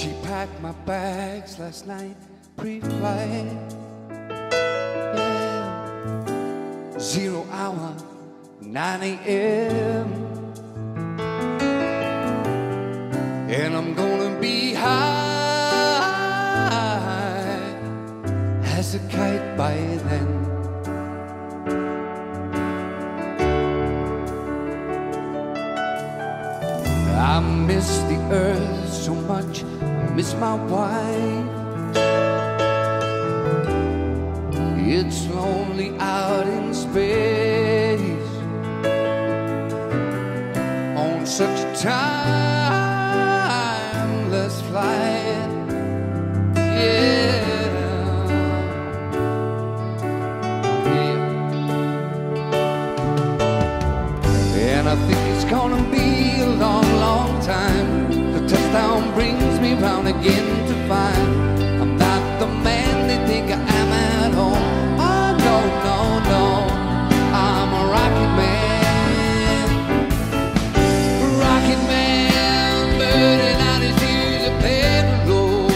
She packed my bags last night, pre-flight. Yeah. 0 hour, 9 a.m. And I'm gonna be high as a kite by then. I miss the earth so much, I miss my wife. It's lonely out in space on such a timeless flight. Yeah, yeah. And I think it's gonna be a long, long time. The touchdown brings me round again to find I'm not the man they think I am at home. Oh no, no, no, I'm a rocket man. Rocket man, burning out his fuse of payload.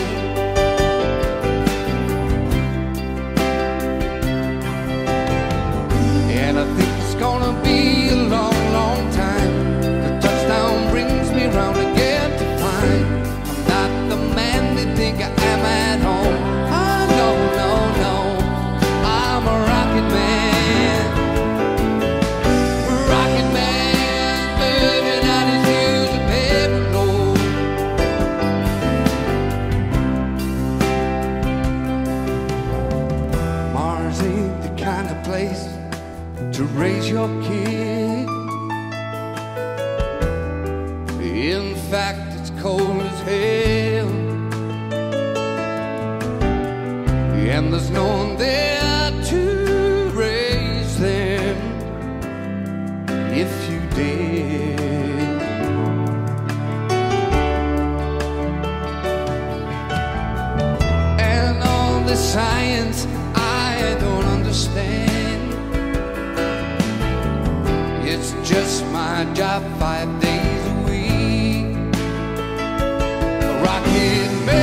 And I think it's gonna be a long, long time. The touchdown brings me round again to find I'm not the man they think I am at home. Oh no, no, no, I'm a rocket man. Rocket man, burning out his fuse of payload. Mars ain't the kind of place to raise your kid. In fact, it's cold as hell, and there's no one there to raise them if you did. And all the science I don't understand. It's just my job 5 days a week. A rocket man.